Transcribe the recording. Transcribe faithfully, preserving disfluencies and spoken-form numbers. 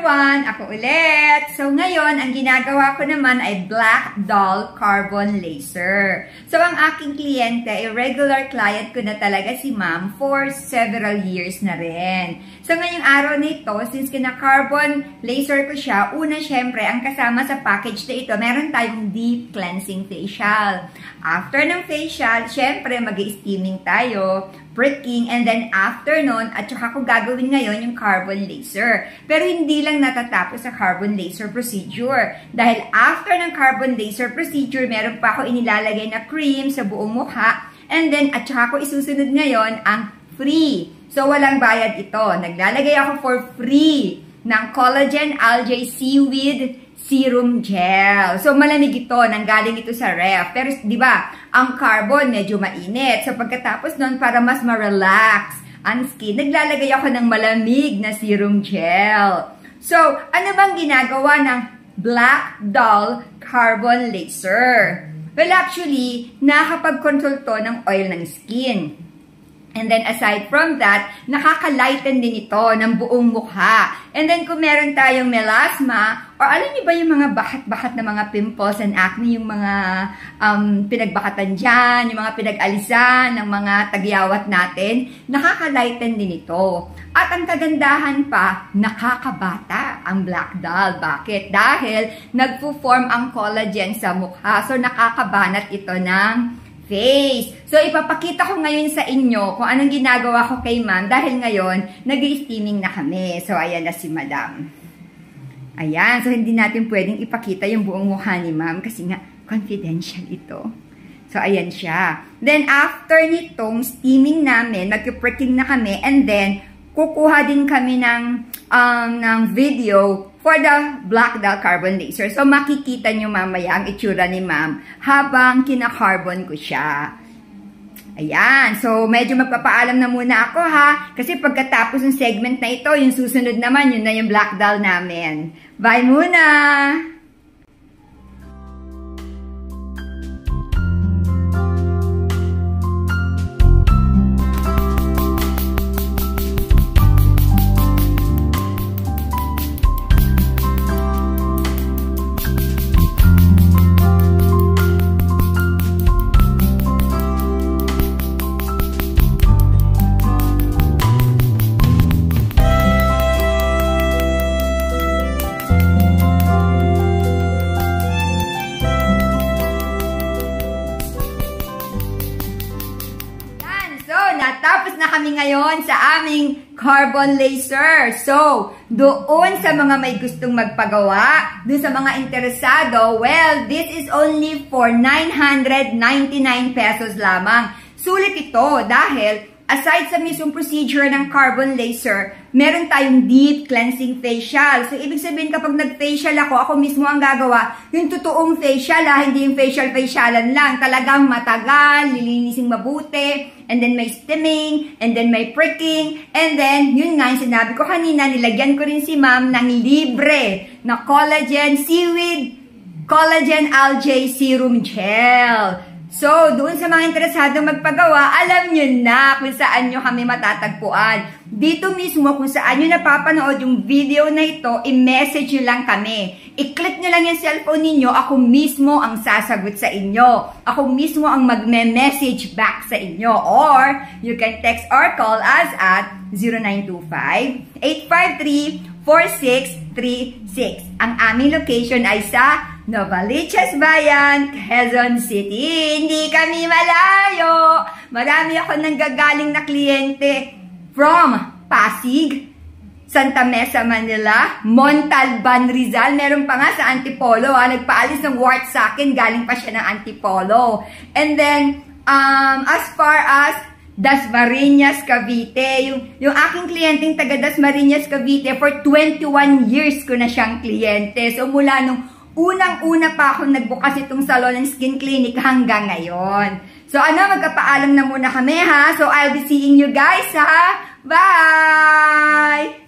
everyone! Ako ulit! So ngayon, ang ginagawa ko naman ay Black Doll Carbon Laser. So ang aking kliyente ay regular client ko na talaga si ma'am for several years na rin. So ngayong araw nito, since kina-carbon laser ko siya, una syempre, ang kasama sa package na ito, meron tayong deep cleansing facial. After ng facial, syempre mag-steaming tayo, pricking, and then after nun, at saka ko gagawin ngayon yung carbon laser. Pero hindi lang natatapos sa carbon laser procedure. Dahil after ng carbon laser procedure, meron pa ako inilalagay na cream sa buong mukha. And then, at saka ko isusunod ngayon ang free. So, walang bayad ito. Naglalagay ako for free ng Collagen Algae Seaweed Serum Gel. So, malamig ito. Nanggaling ito sa ref. Pero, di ba, ang carbon medyo mainit. So, pagkatapos nun, para mas ma-relax ang skin, naglalagay ako ng malamig na serum gel. So, ano bang ginagawa ng Black Doll Carbon Laser? Well, actually, nakakapag-control to ng oil ng skin. And then, aside from that, nakaka-lighten din ito ng buong mukha. And then, kung meron tayong melasma, or alam niyo ba yung mga bakat-bakat na mga pimples and acne, yung mga um, pinagbakatan dyan, yung mga pinag-alisan ng mga tagyawat natin, nakaka-lighten din ito. At ang kagandahan pa, nakakabata ang Black Doll. Bakit? Dahil nagpo-form ang collagen sa mukha. So, nakakabanat ito ng face. So, ipapakita ko ngayon sa inyo kung anong ginagawa ko kay ma'am dahil ngayon, nag-steaming na kami. So, ayan na si madam. Ayan. So, hindi natin pwedeng ipakita yung buong mukha ni ma'am kasi nga, confidential ito. So, ayan siya. Then, after nitong steaming namin, mag-pricking na kami, and then, kukuha din kami ng, um, ng video for the Black Doll Carbon Laser. So, makikita nyo mamaya ang itsura ni ma'am habang kina-carbon ko siya. Ayan. So, medyo magpapaalam na muna ako ha. Kasi pagkatapos ng segment na ito, yung susunod naman, yun na yung Black Doll namin. Bye muna! Natapos na kami ngayon sa aming carbon laser. So, doon sa mga may gustong magpagawa, doon sa mga interesado, well, this is only for nine hundred ninety-nine pesos lamang. Sulit ito dahil aside sa mismong procedure ng carbon laser, meron tayong deep cleansing facial. So, ibig sabihin kapag nag-facial ako, ako mismo ang gagawa, yung totoong facial ha, hindi yung facial-facialan lang. Talagang matagal, lilinisin mabuti, and then may steaming, and then may pricking, and then, yun nga yung sinabi ko kanina, nilagyan ko rin si ma'am ng libre na collagen seaweed, collagen algae serum gel. So, doon sa mga interesado magpagawa, alam nyo na kung saan nyo kami matatagpuan. Dito mismo kung saan nyo napapanood yung video na ito, i-message nyo lang kami. I-click nyo lang yung cellphone ninyo, ako mismo ang sasagot sa inyo. Ako mismo ang magme-message back sa inyo. Or, you can text or call us at zero nine two five, eight five three, four six three six. Ang aming location ay sa Novaliches Bayan, Quezon City. Hindi kami malayo. Marami ako nanggagaling na kliyente from Pasig, Santa Mesa, Manila, Montalban, Rizal. Meron pa nga sa Antipolo. Ha? Nagpaalis ng wart sa akin. Galing pa siya ng Antipolo. And then, um, as far as Dasmariñas, Cavite. Yung, yung aking kliyenteng taga Dasmariñas, Cavite, for twenty-one years ko na siyang kliyente. So, mula nung unang-una pa akong nagbukas itong salon ng skin clinic hanggang ngayon. So, ano, magkapaalam na muna kami ha. So, I'll be seeing you guys ha. Bye!